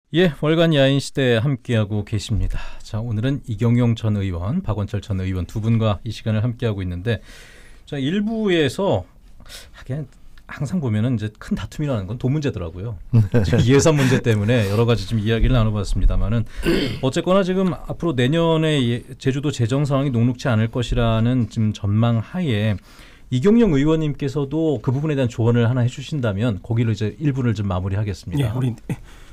예, 월간 야인 시대 함께하고 계십니다. 자, 오늘은 이경용 전 의원, 박원철 전 의원 두 분과 이 시간을 함께하고 있는데, 자, 1부에서 하긴 항상 보면은 이제 큰 다툼이라는 건 돈 문제더라고요. 예산 문제 때문에 여러 가지 좀 이야기를 나눠봤습니다만은 어쨌거나 지금 앞으로 내년에 제주도 재정 상황이 녹록지 않을 것이라는 지금 전망 하에 이경영 의원님께서도 그 부분에 대한 조언을 하나 해주신다면 거기로 이제 1부를 좀 마무리하겠습니다. 예, 우리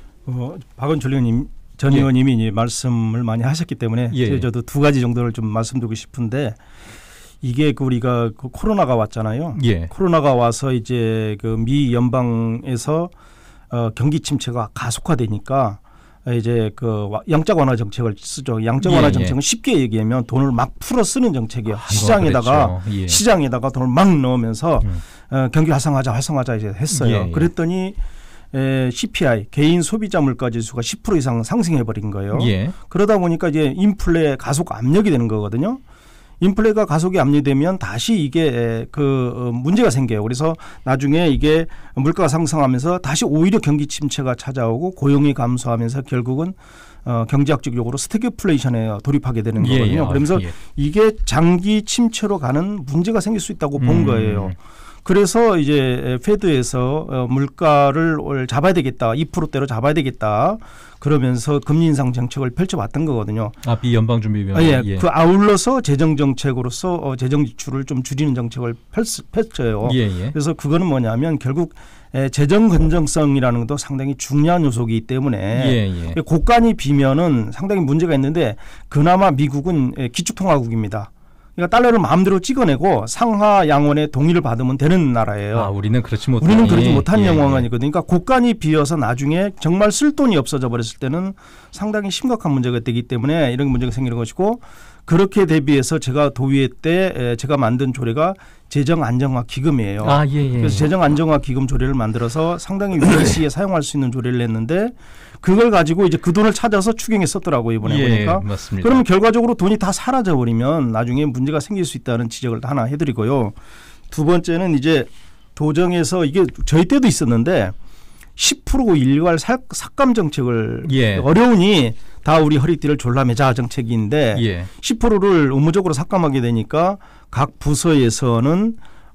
박원철 의원님 전 의원님이 이제 말씀을 많이 하셨기 때문에 저도 두 가지 정도를 좀 말씀드리고 싶은데, 이게 우리가 코로나가 왔잖아요. 코로나가 와서 이제 그 미 연방에서 경기 침체가 가속화되니까 이제 그 양적 완화 정책을 쓰죠. 양적 완화 정책은 쉽게 얘기하면 돈을 막 풀어 쓰는 정책이에요. 시장에다가 돈을 막 넣으면서 경기 활성화하자 이제 했어요. 그랬더니 CPI 개인 소비자 물가 지수가 10% 이상 상승해 버린 거예요. 그러다 보니까 이제 인플레 가속 압력이 되는 거거든요. 인플레가 가속이 압류되면 다시 이게 그 문제가 생겨요. 그래서 나중에 이게 물가가 상승하면서 다시 오히려 경기 침체가 찾아오고 고용이 감소하면서 결국은 경제학적 용어로 스태그플레이션에 돌입하게 되는 거거든요. 그러면서 이게 장기 침체로 가는 문제가 생길 수 있다고 본 거예요. 그래서 이제 페드에서 물가를 잡아야 되겠다. 2%대로 잡아야 되겠다. 그러면서 금리 인상 정책을 펼쳐왔던 거거든요. 미 연방준비위원회. 그 아울러서 재정 정책으로서 재정 지출을 좀 줄이는 정책을 펼쳐요. 그래서 그거는 뭐냐면 결국 재정 건전성이라는 것도 상당히 중요한 요소이기 때문에 고간이 비면은 상당히 문제가 있는데, 그나마 미국은 기축통화국입니다. 그러니까 달러를 마음대로 찍어내고 상하 양원의 동의를 받으면 되는 나라예요. 우리는 그렇지 못한 영향이거든요. 그러니까 고간이 비어서 나중에 정말 쓸 돈이 없어져 버렸을 때는 상당히 심각한 문제가 되기 때문에 이런 문제가 생기는 것이고, 그렇게 대비해서 제가 도의회 때 제가 만든 조례가 재정안정화기금이에요. 그래서 재정안정화기금 조례를 만들어서 상당히 위험 시에 사용할 수 있는 조례를 냈는데, 그걸 가지고 이제 그 돈을 찾아서 추경에 썼더라고요, 이번에 보니까. 맞습니다. 그러면 결과적으로 돈이 다 사라져 버리면 나중에 문제가 생길 수 있다는 지적을 하나 해드리고요. 두 번째는 이제 도정에서 이게 저희 때도 있었는데 10% 일괄 삭감 정책을 어려우니 다 우리 허리띠를 졸라매자 정책인데 10%를 의무적으로 삭감하게 되니까 각 부서에서는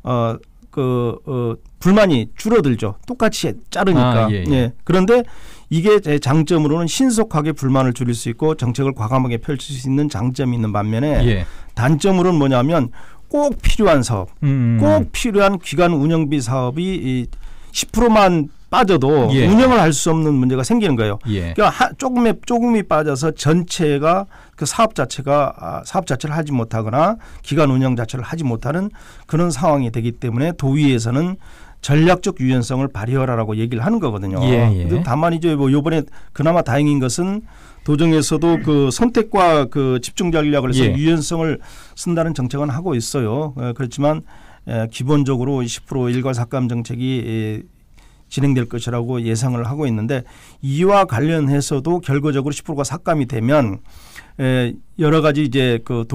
불만이 줄어들죠. 똑같이 자르니까. 그런데 이게 제 장점으로는 신속하게 불만을 줄일 수 있고 정책을 과감하게 펼칠 수 있는 장점이 있는 반면에 단점으로는 뭐냐면 꼭 필요한 사업, 꼭 필요한 기관 운영비 사업이 10%만 빠져도 운영을 할 수 없는 문제가 생기는 거예요. 그러니까 조금이 빠져서 전체가 그 사업 자체를 하지 못하거나 기관 운영 자체를 하지 못하는 그런 상황이 되기 때문에 도의회에서는 전략적 유연성을 발휘하라라고 얘기를 하는 거거든요. 다만 이제 뭐 이번에 그나마 다행인 것은 도정에서도 그 선택과 그 집중 전략을 해서 유연성을 쓴다는 정책은 하고 있어요. 그렇지만 기본적으로 10% 일괄 삭감 정책이 진행될 것이라고 예상을 하고 있는데, 이와 관련해서도 결과적으로 10%가 삭감이 되면 여러 가지 이제 그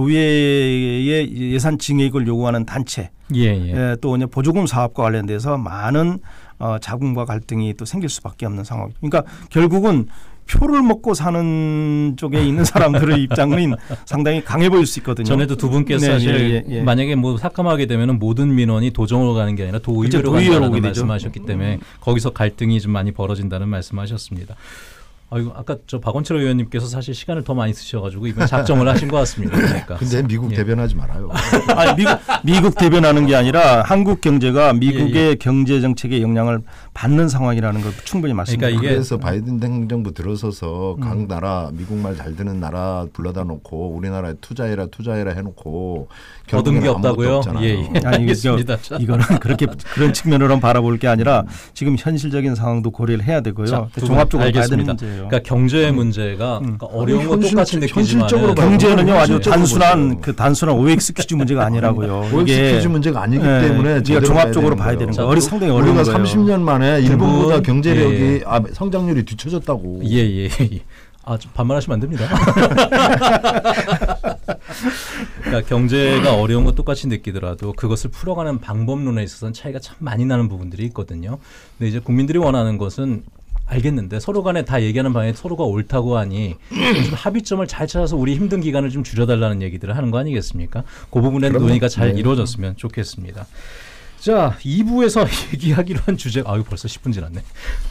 도의회의 예산 증액을 요구하는 단체, 또 이제 보조금 사업과 관련돼서 많은 자금과 갈등이 또 생길 수밖에 없는 상황. 그러니까 결국은 표를 먹고 사는 쪽에 있는 사람들의 입장은 상당히 강해 보일 수 있거든요. 전에도 두 분께서 사실 만약에 뭐 삭감하게 되면 모든 민원이 도정으로 가는 게 아니라 도의회로 간다는 말씀하셨기 때문에 거기서 갈등이 좀 많이 벌어진다는 말씀하셨습니다. 아까 저 박원철 의원님께서 사실 시간을 더 많이 쓰셔가지고 이번 작정을 하신 것 같습니다. 그러니까. 근데 미국 대변하지 말아요. 아니, 미국 대변하는 게 아니라 한국 경제가 미국의 경제 정책에 영향을 받는 상황이라는 걸 충분히 말씀드립니다. 그래서 바이든 행정부 들어서서 각 나라 미국 말 잘 듣는 나라 불러다 놓고 우리나라에 투자해라 해놓고 얻은 게 없다고요? 알겠습니다. 이거는 그런 측면으로 바라볼 게 아니라 지금 현실적인 상황도 고려를 해야 되고요. 종합적으로 봐야 되는 문제예요. 그러니까 경제 문제가 그러니까 어려운 건 똑같이 느끼지만 경제는요 아주 단순한 OX 퀴즈 문제가 아니라고요. OX 퀴즈 문제가 아니기 때문에 종합적으로 봐야 되는 거예요. 상당히 어려운 거예요. 우리가 30년 만에 일본보다 경제력이 성장률이 뒤처졌다고. 좀 반말하시면 안 됩니다. 그러니까 경제가 어려운 건 똑같이 느끼더라도 그것을 풀어가는 방법론에 있어서는 차이가 참 많이 나는 부분들이 있거든요. 근데 이제 국민들이 원하는 것은 알겠는데 서로 간에 다 얘기하는 방에 서로가 옳다고 하니 좀 합의점을 잘 찾아서 우리 힘든 기간을 좀 줄여달라는 얘기들을 하는 거 아니겠습니까? 그 부분에 논의가 잘 이루어졌으면 좋겠습니다. 자, 2부에서 얘기하기로 한 주제가 벌써 10분 지났네.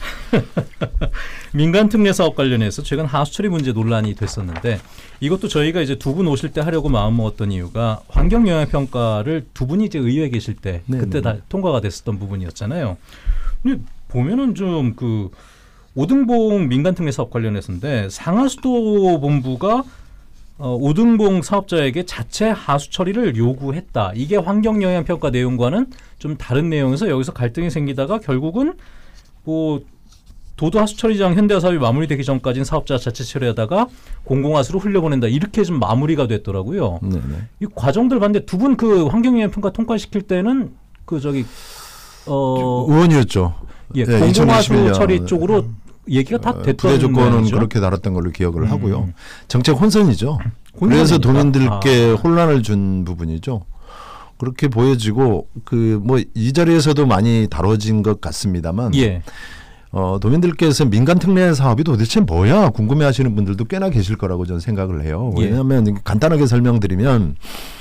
민간 특례 사업 관련해서 최근 하수 처리 문제 논란이 됐었는데 이것도 저희가 이제 두 분 오실 때 하려고 마음먹었던 이유가 환경 영향 평가를 두 분이 이제 의회에 계실 때 그때 다 통과가 됐었던 부분이었잖아요. 근데 보면은 좀 그 오등봉 민간 특례 사업 관련해서인데 상하수도 본부가 오등봉 사업자에게 자체 하수 처리를 요구했다. 이게 환경 영향 평가 내용과는 좀 다른 내용에서 여기서 갈등이 생기다가 결국은 뭐 도도 하수 처리장 현대화 사업이 마무리되기 전까지는 사업자가 자체 처리하다가 공공하수로 흘려보낸다. 이렇게 좀 마무리가 됐더라고요. 네네. 이 과정들 봤는데 두 분 그 환경 영향 평가 통과시킬 때는 의원이었죠. 예, 공공하수 처리 쪽으로 얘기가 다 됐던 부대 조건은 모양이죠? 그렇게 달았던 걸로 기억을 하고요. 정책 혼선이죠. 혼선이니까. 그래서 도민들께 혼란을 준 부분이죠. 그렇게 보여지고 뭐 이 자리에서도 많이 다뤄진 것 같습니다만 예. 도민들께서 민간 특례 사업이 도대체 뭐야 궁금해하시는 분들도 꽤나 계실 거라고 저는 생각을 해요. 왜냐하면 간단하게 설명드리면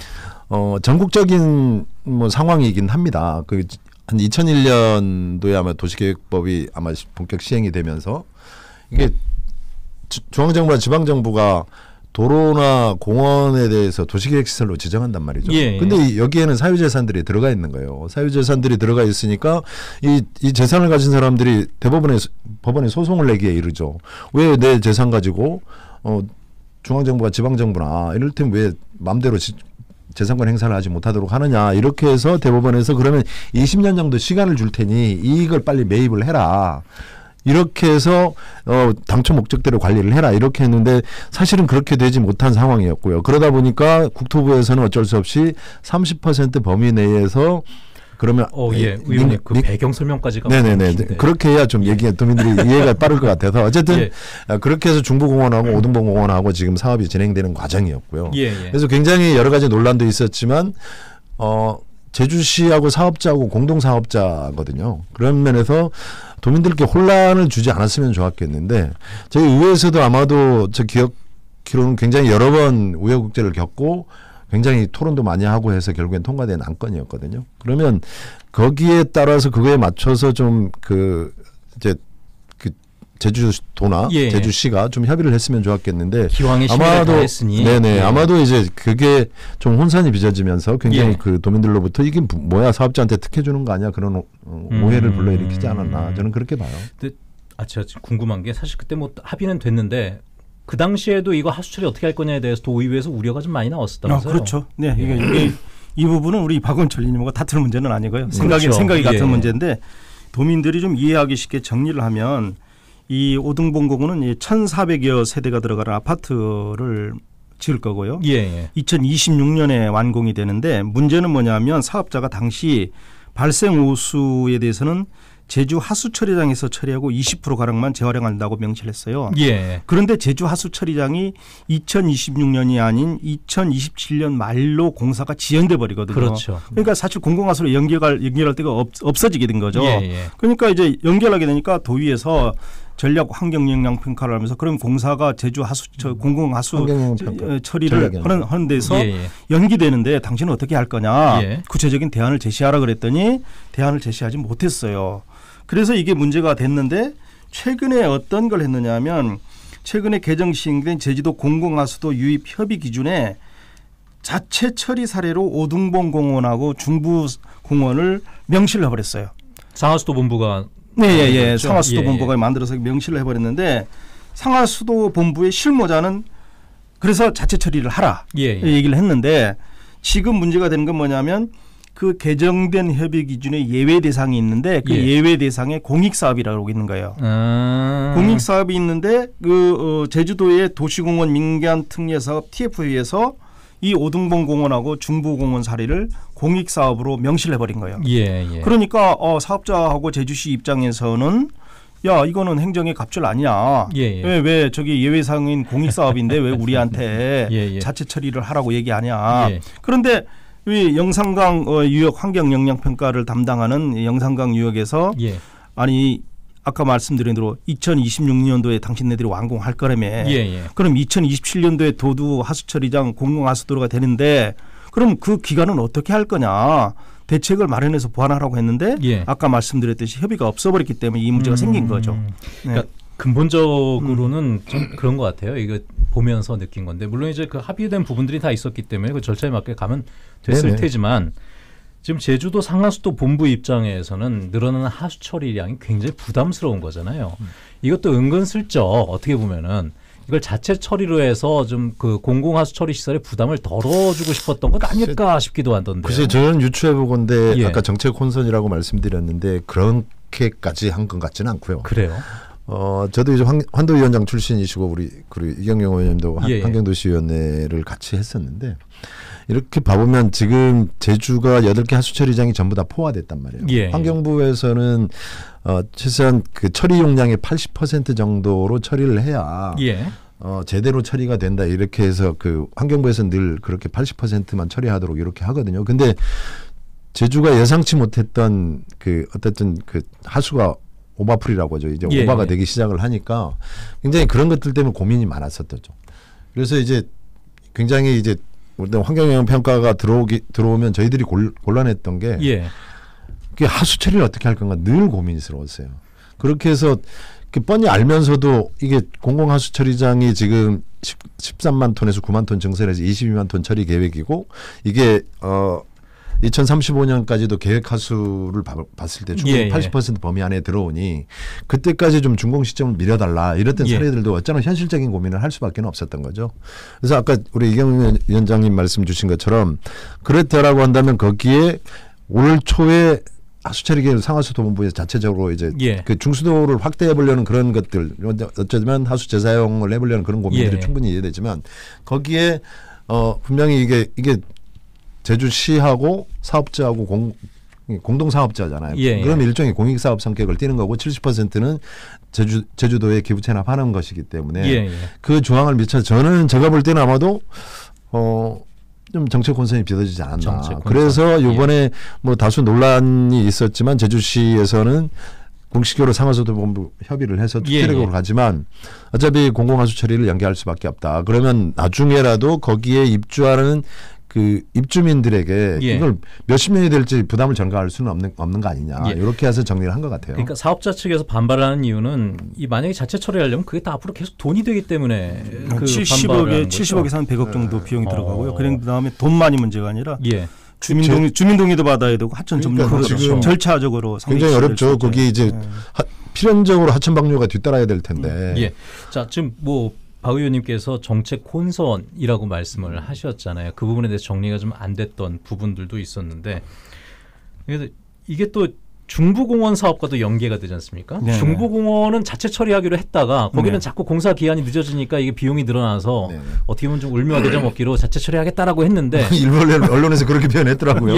전국적인 뭐 상황이긴 합니다. 한 2001년도에 아마 도시계획법이 아마 본격 시행이 되면서 이게 중앙정부와 지방정부가 도로나 공원에 대해서 도시계획시설로 지정한단 말이죠. 근데 여기에는 사유재산들이 들어가 있는 거예요. 사유재산들이 들어가 있으니까 이 재산을 가진 사람들이 법원에 소송을 내기에 이르죠. 왜 내 재산 가지고 중앙정부가 지방정부나 이럴 때는 왜 마음대로 재산권 행사를 하지 못하도록 하느냐 이렇게 해서 대법원에서 그러면 20년 정도 시간을 줄 테니 이걸 빨리 매입을 해라. 이렇게 해서 당초 목적대로 관리를 해라 이렇게 했는데 사실은 그렇게 되지 못한 상황이었고요. 그러다 보니까 국토부에서는 어쩔 수 없이 30% 범위 내에서 그러면 의원님 그 배경 설명까지가 네네네 그렇게 해야 좀 도민들이 이해가 빠를 것 같아서 어쨌든 그렇게 해서 중부공원하고 오등봉공원하고 지금 사업이 진행되는 과정이었고요. 그래서 굉장히 여러 가지 논란도 있었지만 제주시하고 사업자하고 공동 사업자거든요. 그런 면에서 도민들께 혼란을 주지 않았으면 좋았겠는데 저희 의회에서도 아마도 저 기억으로는 굉장히 여러 번 우여곡절을 겪고 굉장히 토론도 많이 하고 해서 결국엔 통과된 안건이었거든요. 그러면 거기에 따라서 그거에 맞춰서 좀 제주도나 제주시가 좀 협의를 했으면 좋았겠는데 기왕에 아마도 했으니 아마도 이제 그게 좀 혼선이 빚어지면서 굉장히 그 도민들로부터 이게 뭐야 사업자한테 특혜 주는 거 아니야 그런 오해를 불러일으키지 않았나 저는 그렇게 봐요. 근데 제가 지금 궁금한 게 사실 그때 뭐 합의는 됐는데 그 당시에도 이거 하수 처리 어떻게 할 거냐에 대해서 도의회에서 우려가 좀 많이 나왔었다면서요? 그렇죠. 네, 이게 이 부분은 우리 박원철 의원님과 다툴 문제는 아니고요. 생각이 같은 문제인데 도민들이 좀 이해하기 쉽게 정리를 하면 이 오등봉공원은 1,400여 세대가 들어가는 아파트를 지을 거고요. 2026년에 완공이 되는데 문제는 뭐냐면 사업자가 당시 발생 오수에 대해서는 제주 하수처리장에서 처리하고 20%가량만 재활용한다고 명시를 했어요. 그런데 제주 하수처리장이 2026년이 아닌 2027년 말로 공사가 지연돼 버리거든요. 그렇죠. 그러니까 사실 공공하수로 연결할 데가 없어지게 된 거죠. 그러니까 이제 연결하게 되니까 도의에서 전략 환경 영향 평가를 하면서 그럼 공사가 제주 공공하수 처리를 하는 데서 연기되는데 당신은 어떻게 할 거냐 구체적인 대안을 제시하라 그랬더니 대안을 제시하지 못했어요. 그래서 이게 문제가 됐는데 최근에 어떤 걸 했느냐 하면 최근에 개정 시행된 제주도 공공하수도 유입 협의 기준에 자체 처리 사례로 오등봉 공원하고 중부공원을 명시를 해버렸어요. 상하수도 본부가 상하수도 본부가 만들어서 명시를 해버렸는데 상하수도 본부의 실무자는 그래서 자체 처리를 하라 얘기를 했는데 지금 문제가 되는 건 뭐냐면 그 개정된 협의 기준에 예외 대상이 있는데 그 예외 대상에 공익사업이라고 있는 거예요. 공익사업이 있는데 제주도의 도시공원 민간 특례사업 TF에서 이 오등봉 공원하고 중부공원 사례를 공익사업으로 명시를 해버린 거예요. 그러니까 사업자하고 제주시 입장에서는 야 이거는 행정의 갑질 아니냐. 왜 저기 예외상인 공익사업인데 왜 우리한테 자체 처리를 하라고 얘기하냐. 그런데 이 영산강 유역 환경 영향 평가를 담당하는 영산강 유역에서 아니 아까 말씀드린 대로 2026년도에 당신네들이 완공할 거라며. 그럼 2027년도에 도두 하수처리장 공공하수도로가 되는데 그럼 그 기간은 어떻게 할 거냐. 대책을 마련해서 보완하라고 했는데 아까 말씀드렸듯이 협의가 없어버렸기 때문에 이 문제가 생긴 거죠. 네. 그러니까 근본적으로는 좀 그런 것 같아요. 이거 보면서 느낀 건데 물론 이제 그 합의된 부분들이 다 있었기 때문에 그 절차에 맞게 가면 됐을 테지만 지금 제주도 상하수도 본부 입장에서는 늘어나는 하수 처리량이 굉장히 부담스러운 거잖아요. 이것도 은근슬쩍 어떻게 보면은 이걸 자체 처리로 해서 좀 그 공공하수 처리 시설의 부담을 덜어주고 싶었던 것 아닐까 싶기도 하던데. 글쎄 저는 유추해 보건데 아까 정책 혼선이라고 말씀드렸는데 그렇게까지 한 것 같지는 않고요. 그래요? 저도 이제 환도위원장 출신이시고 우리 그리고 이경영 의원님도 환경도시위원회를 같이 했었는데 이렇게 봐보면 지금 제주가 8개 하수처리장이 전부 다 포화됐단 말이에요. 환경부에서는 최소한 그 처리 용량의 80% 정도로 처리를 해야 제대로 처리가 된다 이렇게 해서 그 환경부에서는 늘 그렇게 80%만 처리하도록 이렇게 하거든요. 근데 제주가 예상치 못했던 그 어쨌든 그 하수가 오바풀이라고 하죠. 이제 오바가 되기 시작을 하니까 굉장히 그런 것들 때문에 고민이 많았었죠. 그래서 이제 굉장히 이제 환경영향 평가가 들어오면 저희들이 곤란했던 게 그게 하수 처리를 어떻게 할 건가 늘 고민스러웠어요. 그렇게 해서 뻔히 알면서도 이게 공공하수 처리장이 지금 13만 톤에서 9만 톤 증설해서 22만 톤 처리 계획이고 이게 2035년까지도 계획 하수를 봤을 때 충분히 80% 범위 안에 들어오니 그때까지 좀 준공 시점을 미뤄달라 이랬던 사례들도 어쩌면 현실적인 고민을 할 수밖에 없었던 거죠. 그래서 아까 우리 이경영 위원장님 말씀 주신 것처럼 그랬다라고 한다면 거기에 올 초에 하수처리 계획 상하수도 본부에서 자체적으로 이제 그 중수도를 확대해 보려는 그런 것들 어쩌면 하수 재사용을 해보려는 그런 고민들이 충분히 이해되지만 거기에 분명히 이게 제주시하고 사업자하고 공동사업자잖아요. 그럼 일종의 공익사업 성격을 띠는 거고 70%는 제주도에 기부 체납하는 것이기 때문에 그 조항을 미쳐 저는 제가 볼 때는 아마도 좀 정책 혼선이 빚어지지 않았나. 그래서 이번에 뭐 다수 논란이 있었지만 제주시에서는 공식적으로 상하수도 본부 협의를 해서 투기력으로 가지만 어차피 공공하수 처리를 연계할 수밖에 없다. 그러면 나중에라도 거기에 입주하는 그 입주민들에게 이걸 몇십 년이 될지 부담을 전가할 수는 없는 거 아니냐. 이렇게 해서 정리를 한 것 같아요. 그러니까 사업자 측에서 반발하는 이유는 이 만약에 자체 처리하려면 그게 다 앞으로 계속 돈이 되기 때문에 그 70억에서 한 100억 정도 비용이 들어가고요. 그다음에 돈만이 문제가 아니라 주민동의도 받아야 되고 하천 점검도 지금 절차적으로 굉장히 어렵죠. 거기 이제 필연적으로 하천 방류가 뒤따라야 될 텐데. 자 지금 뭐 박 의원님께서 정책 혼선이라고 말씀을 하셨잖아요. 그 부분에 대해서 정리가 좀 안 됐던 부분들도 있었는데 그래서 이게 또 중부공원 사업과도 연계가 되지 않습니까? 중부공원은 자체 처리하기로 했다가 거기는 자꾸 공사 기한이 늦어지니까 이게 비용이 늘어나서 어떻게 보면 좀 울며 겨자 먹기로 자체 처리하겠다라고 했는데 일부 언론에서 그렇게 표현했더라고요.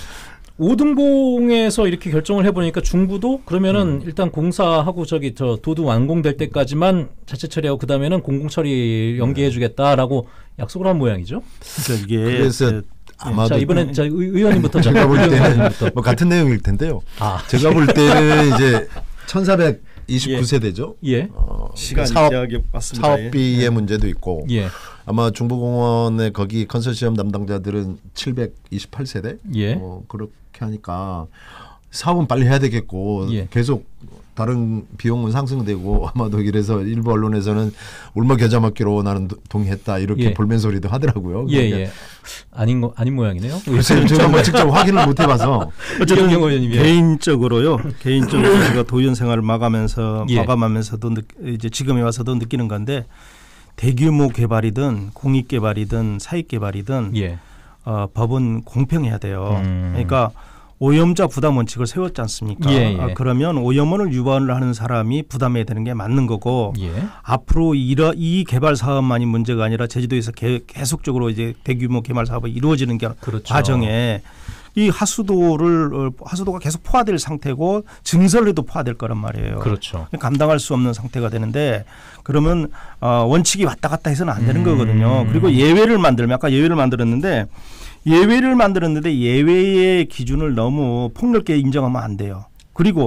5등봉에서 이렇게 결정을 해보니까 중부도 그러면은 일단 공사하고 도두 완공될 때까지만 자체 처리하고 그 다음에는 공공 처리 연계해주겠다라고 약속을 한 모양이죠. 그래서 아마도 자 이번엔 의원님부터 제가 볼 때는 뭐 같은 내용일 텐데요. 제가 볼 때는 이제 1429세대죠. 시간 사업비의 문제도 있고. 아마 중부공원의 거기 컨소시엄 담당자들은 728세대 그렇게 하니까 사업은 빨리 해야 되겠고 계속 다른 비용은 상승되고 아마도 이래서 일부 언론에서는 울며 겨자 먹기로 나는 동의했다 이렇게 볼멘 소리도 하더라고요. 아닌 모양이네요. 제가 뭐 직접 확인을 못 해봐서 어쨌든 개인적으로요. 제가 도의원 생활을 마감하면서도 이제 지금에 와서도 느끼는 건데. 대규모 개발이든 공익 개발이든 사익 개발이든 법은 공평해야 돼요. 그러니까 오염자 부담 원칙을 세웠지 않습니까? 그러면 오염원을 유발을 하는 사람이 부담해야 되는 게 맞는 거고 앞으로 이 개발 사업만이 문제가 아니라 제주도에서 계속적으로 이제 대규모 개발 사업이 이루어지는 게 과정에 이 하수도가 계속 포화될 상태고 증설에도 포화될 거란 말이에요. 감당할 수 없는 상태가 되는데 그러면 원칙이 왔다 갔다 해서는 안 되는 거거든요. 그리고 예외를 만들면 아까 예외를 만들었는데 예외의 기준을 너무 폭넓게 인정하면 안 돼요. 그리고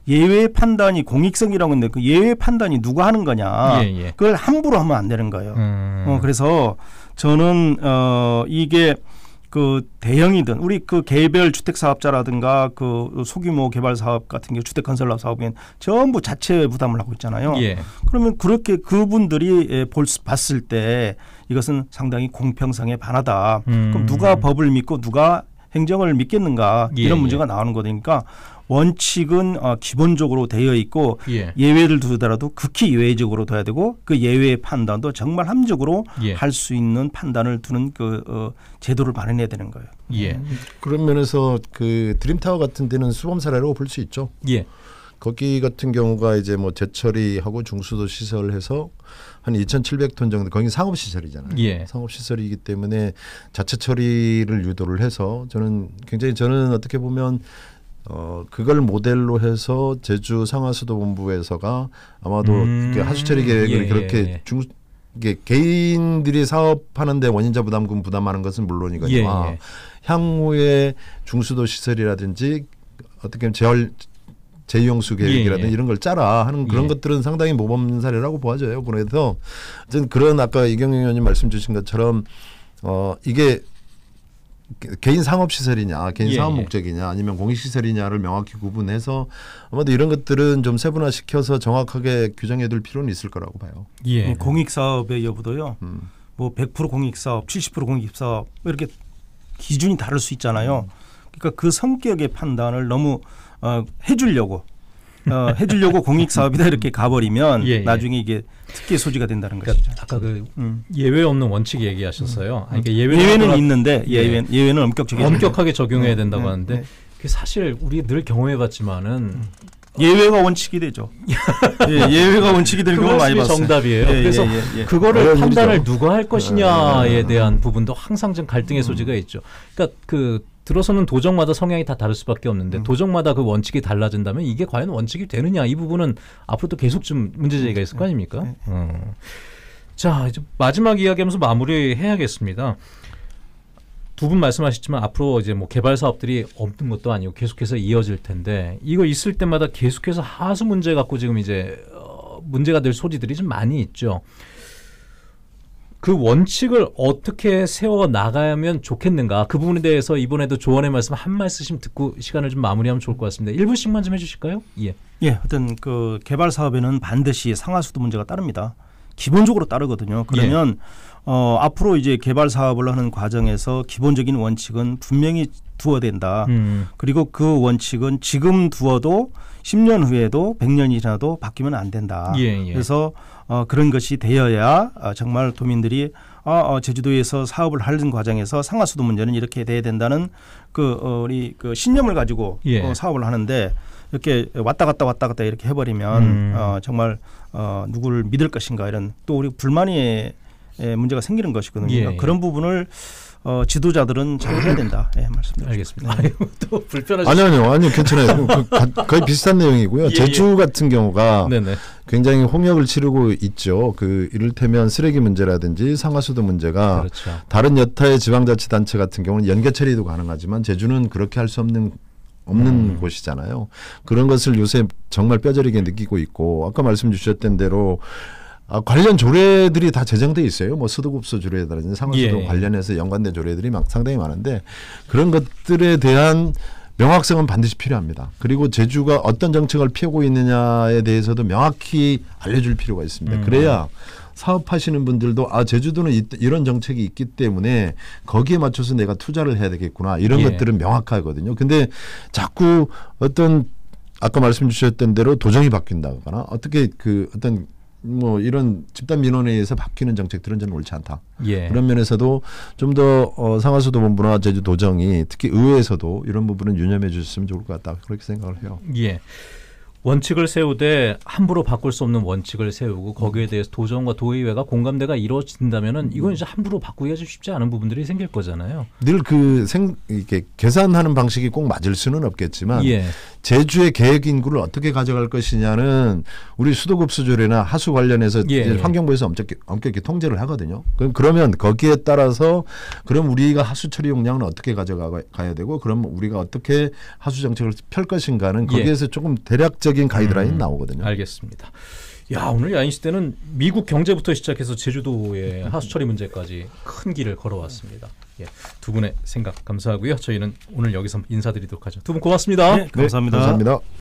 예외 판단이 공익성이라고 했는데 그 예외 판단이 누가 하는 거냐. 그걸 함부로 하면 안 되는 거예요. 그래서 저는 이게 그 대형이든 우리 그 개별 주택 사업자라든가 그 소규모 개발 사업 같은 경우 주택 건설 사업은 전부 자체 부담을 하고 있잖아요. 그러면 그렇게 그분들이 봤을 때 이것은 상당히 공평성에 반하다. 그럼 누가 법을 믿고 누가 행정을 믿겠는가 이런 문제가 나오는 거니까 원칙은 기본적으로 되어 있고 예외를 두더라도 극히 예외적으로 둬야 되고 그 예외의 판단도 정말 합리적으로 할 수 있는 판단을 두는 그 제도를 마련해야 되는 거예요. 그런 면에서 그 드림타워 같은 데는 수범 사례라고 볼 수 있죠. 거기 같은 경우가 이제 뭐 재처리하고 중수도 시설해서 한 2,700톤 정도 거기 상업 시설이잖아요. 상업 시설이기 때문에 자체 처리를 유도를 해서 저는 어떻게 보면 그걸 모델로 해서 제주 상하수도본부에서가 아마도 하수처리 계획을 그렇게 이게 개인들이 사업하는데 원인자 부담금 부담하는 것은 물론이거든요. 향후에 중수도 시설이라든지 어떻게 보면 재용수 계획이라든지 이런 걸 짜라 하는 그런 것들은 상당히 모범 사례라고 보아져요. 그래서 그런 아까 이경영 의원님 말씀 주신 것처럼 이게 개인 상업 시설이냐, 개인 사업 목적이냐, 아니면 공익 시설이냐를 명확히 구분해서 아마도 이런 것들은 좀 세분화시켜서 정확하게 규정해둘 필요는 있을 거라고 봐요. 공익 사업의 여부도요. 뭐 100% 공익 사업, 70% 공익 사업 이렇게 기준이 다를 수 있잖아요. 그러니까 그 성격의 판단을 너무 해주려고 공익 사업이다 이렇게 가버리면 나중에 이게 특혜 소지가 된다는 것이죠. 아까 그 예외 없는 원칙 얘기하셨어요. 그러니까 예외는 있는데 예외는 엄격하게 적용해야 된다고 하는데 그게 사실 우리 늘 경험해봤지만은 예외가 원칙이 되죠. 예외가 원칙이 되는 경우가 많이 봤어요. 정답이에요. 그래서 그거를 판단을 누가 할 것이냐에 대한 부분도 항상 좀 갈등의 소지가 있죠. 그러니까 들어서는 도정마다 성향이 다 다를 수밖에 없는데 도정마다 그 원칙이 달라진다면 이게 과연 원칙이 되느냐 이 부분은 앞으로도 계속 좀 문제제기가 있을 거 아닙니까? 자 이제 마지막 이야기하면서 마무리해야겠습니다. 두 분 말씀하셨지만 앞으로 이제 뭐 개발 사업들이 없는 것도 아니고 계속해서 이어질 텐데 이거 있을 때마다 계속해서 하수 문제 갖고 지금 이제 문제가 될 소지들이 좀 많이 있죠. 그 원칙을 어떻게 세워 나가면 좋겠는가 그 부분에 대해서 이번에도 조언의 말씀 한 말씀 듣고 시간을 좀 마무리하면 좋을 것 같습니다. 1분씩만 좀 해주실까요? 어떤 그 개발 사업에는 반드시 상하수도 문제가 따릅니다. 기본적으로 따르거든요. 그러면 앞으로 이제 개발 사업을 하는 과정에서 기본적인 원칙은 분명히 두어야 된다. 그리고 그 원칙은 지금 두어도 10년 후에도 100년이 지나도 바뀌면 안 된다. 그래서 그런 것이 되어야 정말 도민들이 제주도에서 사업을 하는 과정에서 상하수도 문제는 이렇게 돼야 된다는 우리 신념을 가지고 사업을 하는데 이렇게 왔다 갔다 이렇게 해버리면 정말 누구를 믿을 것인가 이런 또 우리 불만의 문제가 생기는 것이거든요. 그런 부분을 지도자들은 잘 해야 된다. 말씀드립니다. 알겠습니다. 또 불편하시죠? 아니요, 괜찮아요. 거의 비슷한 내용이고요. 제주 같은 경우가 굉장히 홍역을 치르고 있죠. 이를테면 쓰레기 문제라든지 상하수도 문제가 다른 여타의 지방자치단체 같은 경우는 연계 처리도 가능하지만 제주는 그렇게 할 수 없는 곳이잖아요. 그런 것을 요새 정말 뼈저리게 느끼고 있고 아까 말씀 주셨던 대로 관련 조례들이 다 제정돼 있어요. 뭐 수도급수 조례라든지 상하수도 관련해서 연관된 조례들이 상당히 많은데 그런 것들에 대한 명확성은 반드시 필요합니다. 그리고 제주가 어떤 정책을 펴고 있느냐에 대해서도 명확히 알려줄 필요가 있습니다. 그래야 사업하시는 분들도 제주도는 이런 정책이 있기 때문에 거기에 맞춰서 내가 투자를 해야 되겠구나 이런 것들은 명확하거든요. 근데 자꾸 아까 말씀 주셨던 대로 도정이 바뀐다거나 어떻게 어떤 뭐 이런 집단 민원에 의해서 바뀌는 정책들은 저는 옳지 않다. 그런 면에서도 좀 더 상하수도 본부나 제주도정이 특히 의회에서도 이런 부분은 유념해 주셨으면 좋을 것 같다. 그렇게 생각을 해요. 원칙을 세우되 함부로 바꿀 수 없는 원칙을 세우고 거기에 대해서 도정과 도의회가 공감대가 이루어진다면은 이건 이제 함부로 바꾸기가 좀 쉽지 않은 부분들이 생길 거잖아요. 늘 이렇게 계산하는 방식이 꼭 맞을 수는 없겠지만 제주의 계획 인구를 어떻게 가져갈 것이냐는 우리 수도급수 조례나 하수 관련해서 환경부에서 엄격히 통제를 하거든요. 그러면 거기에 따라서 그럼 우리가 하수 처리 용량은 어떻게 가져가야 되고 그럼 우리가 어떻게 하수 정책을 펼 것인가는 거기에서 조금 대략적 구체적인 가이드라인 나오거든요. 알겠습니다. 야, 오늘 야인시대는 미국 경제부터 시작해서 제주도의 하수처리 문제까지 큰 길을 걸어왔습니다. 예, 두 분의 생각 감사하고요. 저희는 오늘 여기서 인사드리도록 하죠. 두 분 고맙습니다. 네, 감사합니다. 네, 감사합니다.